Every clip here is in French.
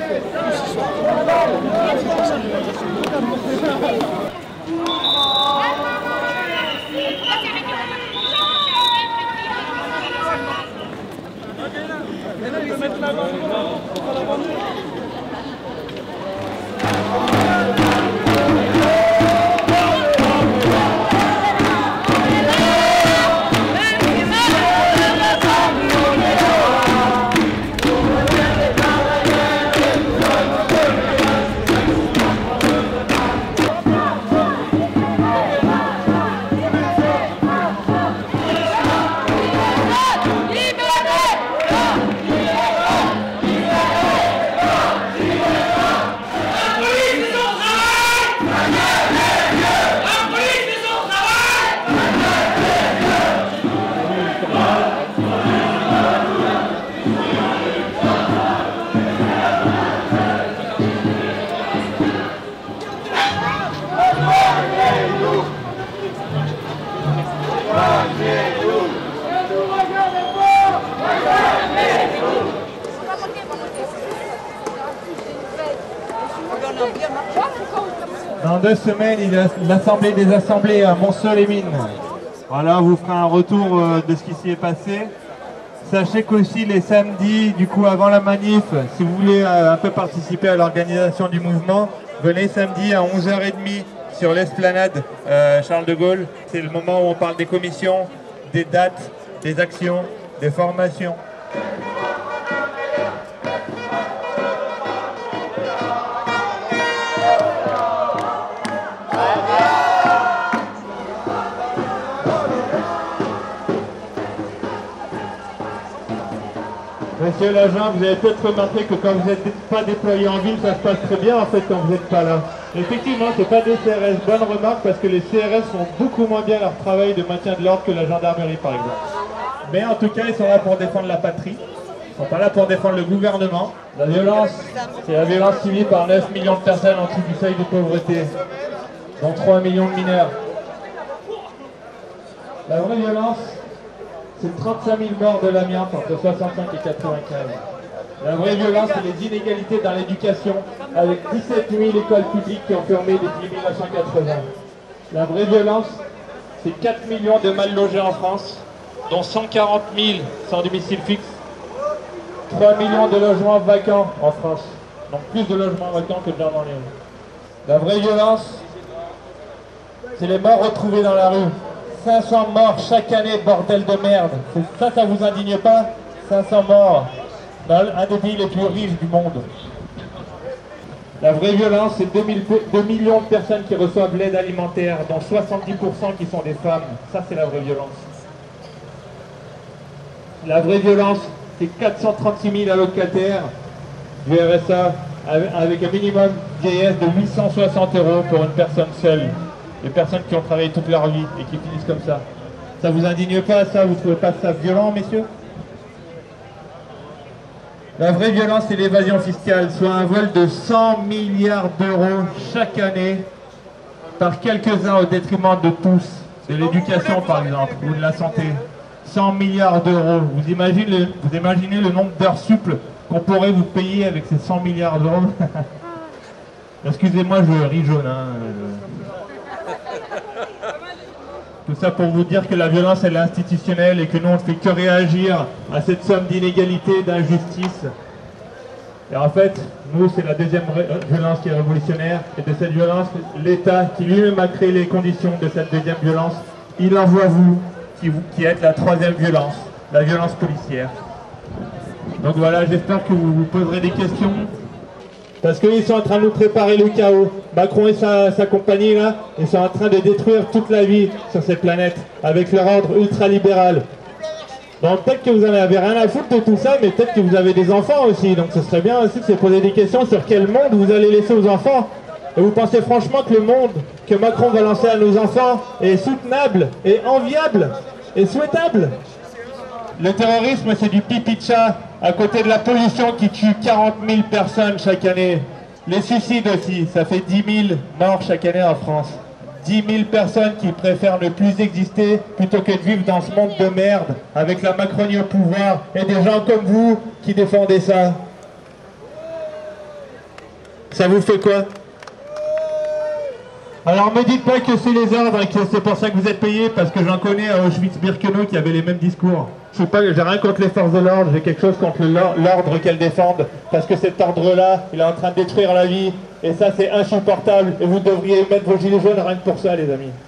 Dans 2 semaines, il y a l'Assemblée des Assemblées à Montceau-les-Mines. Voilà, on vous fera un retour de ce qui s'y est passé. Sachez qu'aussi les samedis, du coup avant la manif, si vous voulez un peu participer à l'organisation du mouvement, venez samedi à 11h30 sur l'esplanade Charles de Gaulle. C'est le moment où on parle des commissions, des dates, des actions, des formations. Monsieur l'agent, vous avez peut-être remarqué que quand vous n'êtes pas déployé en ville, ça se passe très bien en fait quand vous n'êtes pas là. Effectivement, c'est pas des CRS. Bonne remarque parce que les CRS font beaucoup moins bien leur travail de maintien de l'ordre que la gendarmerie par exemple. Mais en tout cas, ils sont là pour défendre la patrie. Ils ne sont pas là pour défendre le gouvernement. La violence, c'est la violence subie par 9 millions de personnes en dessous du seuil de pauvreté, dont 3 millions de mineurs. La vraie violence, c'est 35 000 morts de l'amiante entre 65 et 95. La vraie violence, c'est les inégalités dans l'éducation, avec 17 000 écoles publiques qui ont fermé depuis 1980. La vraie violence, c'est 4 millions de mal logés en France, dont 140 000 sans domicile fixe, 3 millions de logements vacants en France, donc plus de logements vacants que de gens dans les rues. La vraie violence, c'est les morts retrouvés dans la rue. 500 morts chaque année, bordel de merde. Ça vous indigne pas? 500 morts dans un des pays les plus riches du monde. La vraie violence, c'est 2 millions de personnes qui reçoivent l'aide alimentaire, dont 70% qui sont des femmes. Ça, c'est la vraie violence. La vraie violence, c'est 436 000 allocataires du RSA avec un minimum vieillesse de 860 € pour une personne seule. Les personnes qui ont travaillé toute leur vie et qui finissent comme ça. Ça vous indigne pas ça? Vous trouvez pas ça violent, messieurs? La vraie violence, c'est l'évasion fiscale, soit un vol de 100 milliards d'euros chaque année par quelques-uns au détriment de tous, de l'éducation par exemple, ou de la santé. 100 milliards d'euros. Vous imaginez le nombre d'heures souples qu'on pourrait vous payer avec ces 100 milliards d'euros? Excusez-moi, je ris jaune. Tout ça pour vous dire que la violence elle est institutionnelle et que nous on ne fait que réagir à cette somme d'inégalités, d'injustice. Et en fait, nous c'est la deuxième violence qui est révolutionnaire. Et de cette violence, l'État qui lui-même a créé les conditions de cette deuxième violence, il envoie vous qui êtes la troisième violence, la violence policière. Donc voilà, j'espère que vous vous poserez des questions. Parce qu'ils sont en train de nous préparer le chaos. Macron et sa compagnie, là, ils sont en train de détruire toute la vie sur cette planète avec leur ordre ultralibéral. Donc peut-être que vous n'en avez rien à foutre de tout ça, mais peut-être que vous avez des enfants aussi. Donc ce serait bien aussi de se poser des questions sur quel monde vous allez laisser aux enfants. Et vous pensez franchement que le monde que Macron va lancer à nos enfants est soutenable, et enviable, et souhaitable? Le terrorisme, c'est du pipi de chat à côté de la pollution qui tue 40 000 personnes chaque année. Les suicides aussi, ça fait 10 000 morts chaque année en France. 10 000 personnes qui préfèrent ne plus exister plutôt que de vivre dans ce monde de merde avec la Macronie au pouvoir et des gens comme vous qui défendez ça. Ça vous fait quoi? Alors me dites pas que c'est les ordres et que c'est pour ça que vous êtes payés, parce que j'en connais à Auschwitz-Birkenau qui avait les mêmes discours. J'ai rien contre les forces de l'ordre, j'ai quelque chose contre l'ordre qu'elles défendent, parce que cet ordre-là, il est en train de détruire la vie, et ça c'est insupportable, et vous devriez mettre vos gilets jaunes rien que pour ça, les amis.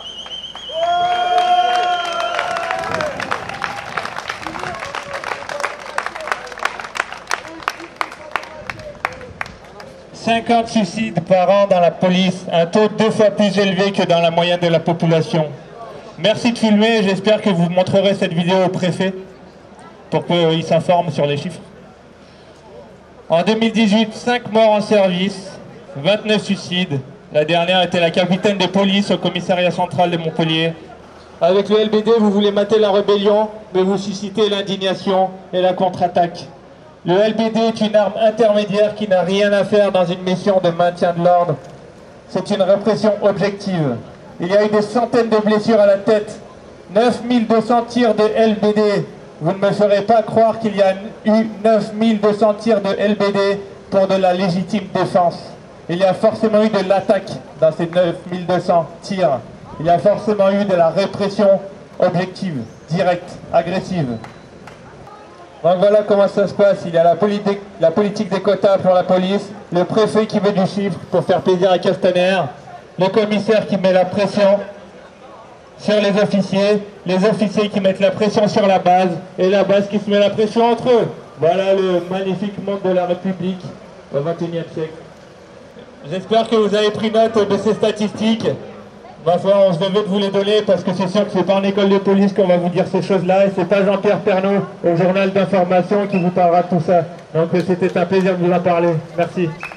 « 50 suicides par an dans la police, un taux 2 fois plus élevé que dans la moyenne de la population. Merci de filmer, j'espère que vous montrerez cette vidéo au préfet pour qu'il s'informe sur les chiffres. En 2018, 5 morts en service, 29 suicides. La dernière était la capitaine de police au commissariat central de Montpellier. Avec le LBD, vous voulez mater la rébellion, mais vous suscitez l'indignation et la contre-attaque. Le LBD est une arme intermédiaire qui n'a rien à faire dans une mission de maintien de l'ordre. C'est une répression objective. Il y a eu des centaines de blessures à la tête, 9200 tirs de LBD. Vous ne me ferez pas croire qu'il y a eu 9200 tirs de LBD pour de la légitime défense. Il y a forcément eu de l'attaque dans ces 9200 tirs. Il y a forcément eu de la répression objective, directe, agressive. Donc voilà comment ça se passe. Il y a la politique des quotas pour la police, le préfet qui met du chiffre pour faire plaisir à Castaner, le commissaire qui met la pression sur les officiers qui mettent la pression sur la base, et la base qui se met la pression entre eux. Voilà le magnifique monde de la République au XXIe siècle. J'espère que vous avez pris note de ces statistiques. Ma foi, on se devait de vous les donner parce que c'est sûr que c'est pas en école de police qu'on va vous dire ces choses-là, et c'est pas Jean-Pierre Pernaut au journal d'information qui vous parlera de tout ça. Donc c'était un plaisir de vous en parler. Merci.